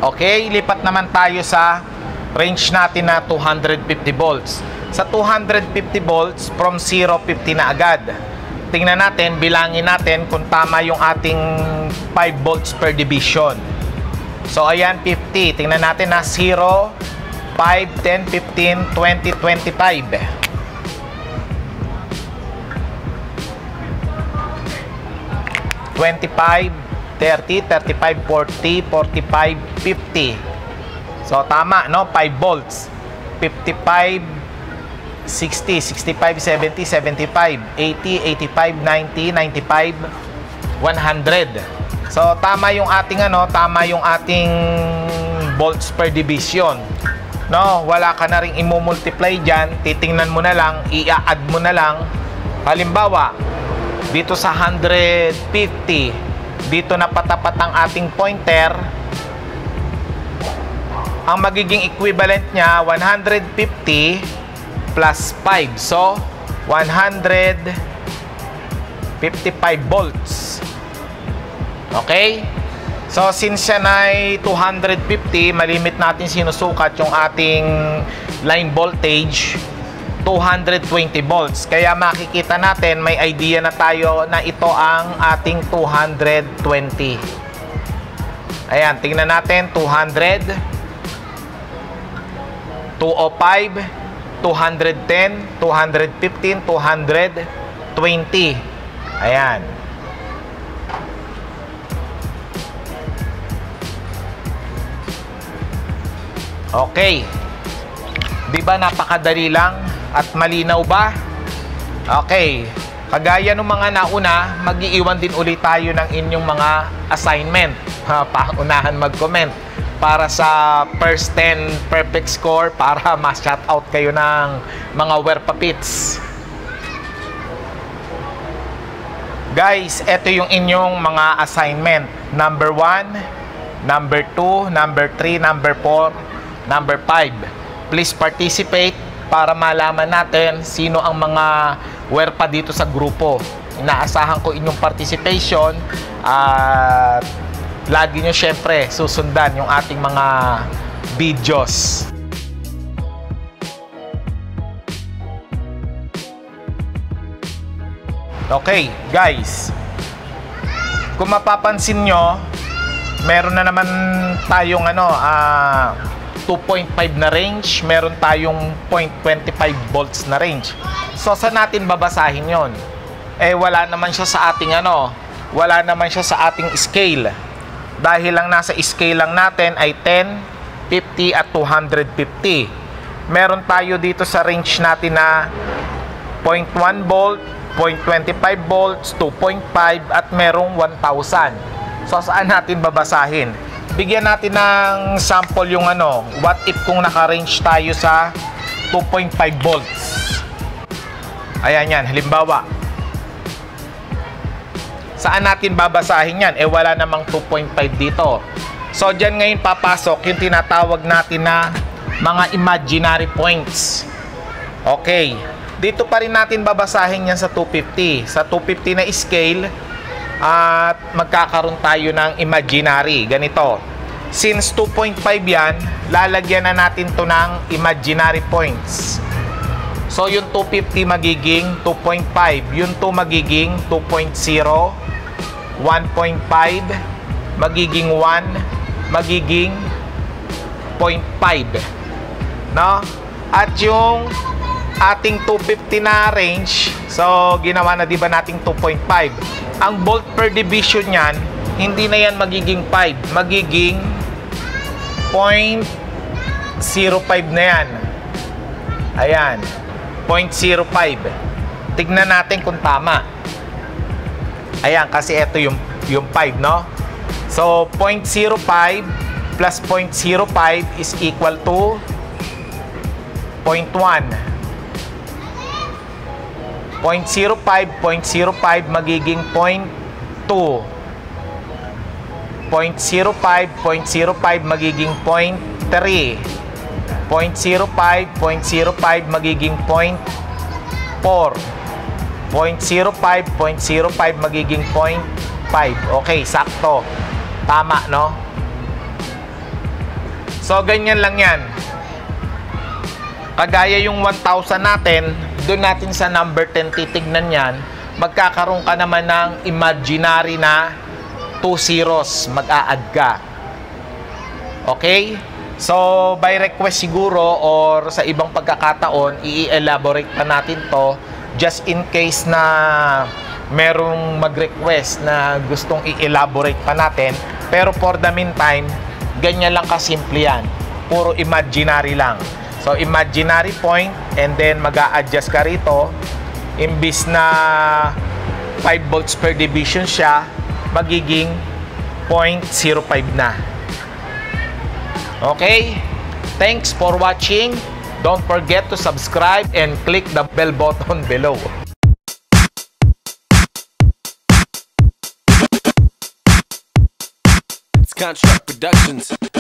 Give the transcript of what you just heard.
Okay, lipat naman tayo sa range natin na 250 volts. Sa 250 volts, from 0, 50 na agad. Tingnan natin, bilangin natin kung tama yung ating 5 volts per division. So, ayan, 50. Tingnan natin na 0, 5, 10, 15, 20, 25. 25, 30, 35, 40, 45, 50. So, tama, no? 5 volts. 55, 60, 65, 70, 75, 80, 85, 90, 95, 100. So, tama yung ating, tama yung ating volts per division. No? Wala ka na rin i-multiply dyan. Titingnan mo na lang, i-add mo na lang. Halimbawa, dito sa 150, dito na patapat ang ating pointer. Ang magiging equivalent niya 150 plus 5. So 155 volts. Okay? So since siya na ay 250, malimit natin sinusukat yung ating line voltage 220 volts. Kaya makikita natin, may idea na tayo na ito ang ating 220. Ayan, tingnan natin, 200, 205, 210, 215, 220. Ayan. Okay. Di ba napakadali lang? At malinaw ba? Okay. Kagaya ng mga nauna, mag-iiwan din ulit tayo ng inyong mga assignment. Paunahan mag-comment para sa first 10 perfect score para ma-shoutout kayo ng mga werpapits. Guys, ito yung inyong mga assignment. Number 1, number 2, number 3, number 4, number 5. Please participate para malaman natin sino ang mga werpa dito sa grupo. Inaasahan ko inyong participation at lagi nyo syempre susundan yung ating mga videos. Okay, guys. Kung mapapansin nyo, meron na naman tayong 2.5 na range, meron tayong 0.25 volts na range. So, saan natin babasahin yon? Wala naman siya sa ating wala naman siya sa ating scale. Dahil lang nasa scale lang natin ay 10, 50 at 250. Meron tayo dito sa range natin na 0.1 volt, 0.25 volts, 2.5 at merong 1,000. So, saan natin babasahin? Bigyan natin ng sample yung what if kung naka-range tayo sa 2.5 volts. Ayan yan, halimbawa. Saan natin babasahin yan? Wala namang 2.5 dito. So, dyan ngayon papasok yung tinatawag natin na mga imaginary points. Okay. Dito pa rin natin babasahin yan sa 250. Sa 250 na scale, at magkakaroon tayo ng imaginary. Ganito. Since 2.5 yan, lalagyan na natin to ng imaginary points. So, yung 250 magiging 2.5. Yung 2 magiging 2.0. 1.5. Magiging 1. Magiging 0.5. No? At yung ating 250 na range, so, ginawa na diba nating 2.5. Ang volt per division yan, hindi na yan magiging 5. Magiging 0.05 na yan. Ayan. 0.05. Tignan natin kung tama. Ayan, kasi ito yung 5, no? So, 0.05 plus 0.05 is equal to 0.1. 0.05, 0.05 magiging 0.2. 0.05, 0.05 magiging 0.3. 0.05, 0.05 magiging 0.4. 0.05, 0.05 magiging 0.5. Okay, sakto. Tama, no? So, ganyan lang yan. Kagaya yung 1,000 natin, doon natin sa number 10 titignan yan, magkakaroon ka naman ng imaginary na 2 zeros, mag-a-add ka. Okay? So, by request siguro or sa ibang pagkakataon, i-elaborate pa natin to just in case na merong mag-request na gustong i-elaborate pa natin. Pero for the meantime, ganyan lang kasimple yan. Puro imaginary lang. So, imaginary point and then mag-a-adjust ka rito. Imbis na 5 volts per division siya, magiging 0.05 na. Okay? Thanks for watching. Don't forget to subscribe and click the bell button below. Construct Productions.